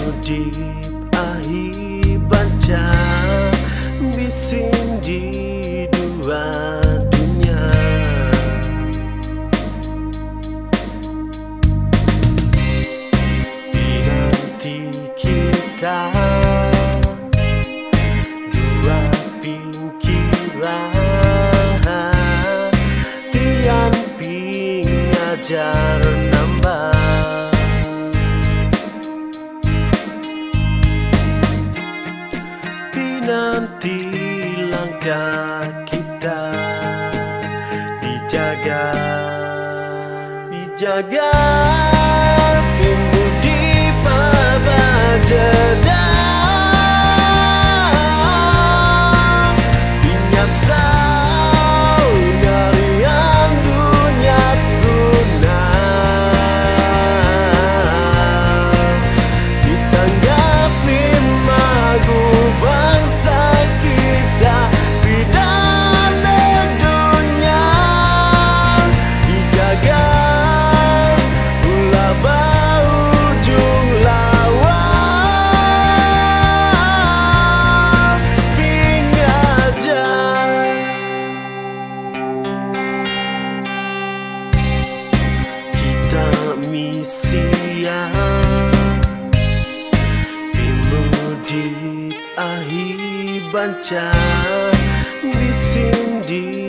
Pimudip ahi banca bising di dua dunia. Pinanti kita dua pikiran tian pingajar nambah. Nanti langkah kita dijaga pimudip abajada pinyasau ngarian dunia guna ditanggapi magu bangsa kita pidana dunia dijaga ulah baujung lawan pingaja kita misia pimudip ahi banca bising di